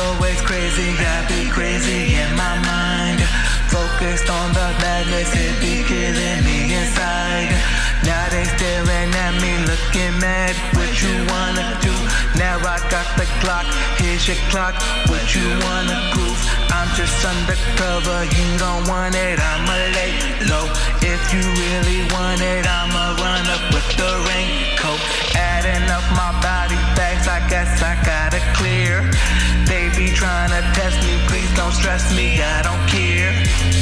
always crazy, I be crazy in my mind. Focused on the madness, it be killing me inside. Now they staring at me, looking mad. What you wanna do? Now I got the clock, here's your clock. What you wanna prove? I'm just undercover, you don't want it, I'ma lay low. If you really want it, I'ma run up with the raincoat. Adding up my body bags, I guess I gotta clear. They be trying to test me, please don't stress me, I don't care.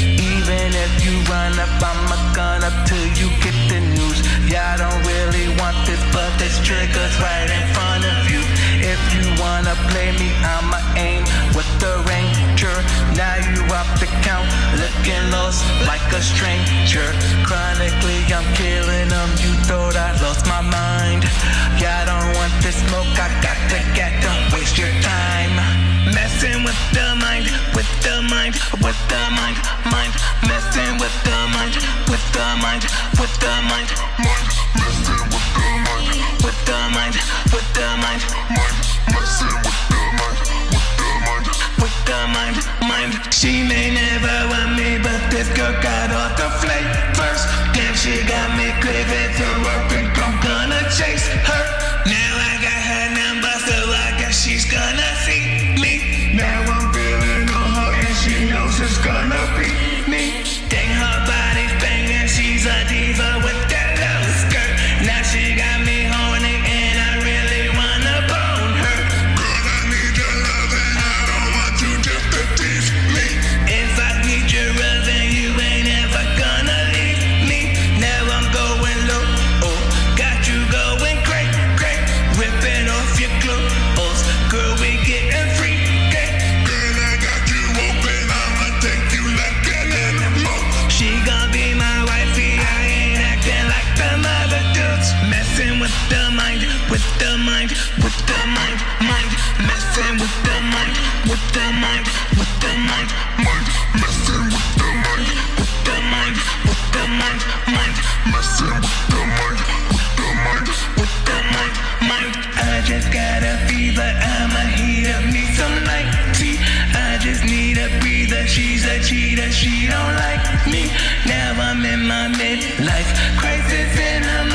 Even if you run up, I'ma gun up till you get the news. Y'all don't really want this, but this trigger's right in front of you. If you wanna play me, I'ma aim with the ranger. Now you up the count, looking lost like a stranger. Chronically, I'm killing them, you thought I lost my mind. Y'all don't want this smoke, I got to get, don't waste your time. Messing with the mind, with the mind, with the mind, mind. Messing with the mind, with the mind, with the mind, mind. Messing with the mind, with the mind, with the mind, mind. Messing with the mind, with the mind, with the mind, mind. She may never want me, but this girl got all the flavors. Damn, she got me craving to work, and I'm gonna chase her. Now I got her number, so I guess she's gonna see me. Now I'm feeling on her, and she knows it's gonna be me. Dang, her body's banging, she's a diva with that low skirt. Now she got me horny, and I really wanna bone her. Girl, I need your love, and I don't want you just to tease me. If I need your love, then you ain't ever gonna leave me. Now I'm going low, oh, got you going great, great. Ripping off your clothes, girl, we getting free. Girl, I got you open, I'ma take you like an animal. She gon' be my wifey, I ain't acting like the mother dudes. Messing with the mind, with the mind, with the mind, mind. Messing with the mind, with the mind, with the mind, mind. Messing with the mind, with the mind, with the mind, mind. Messing with the mind, with the mind, with the mind, mind. I just got a fever, I'ma heat up, need some light tea. I just need a breather, she's a cheater, she don't like me. Now I'm in my midlife crisis and I'm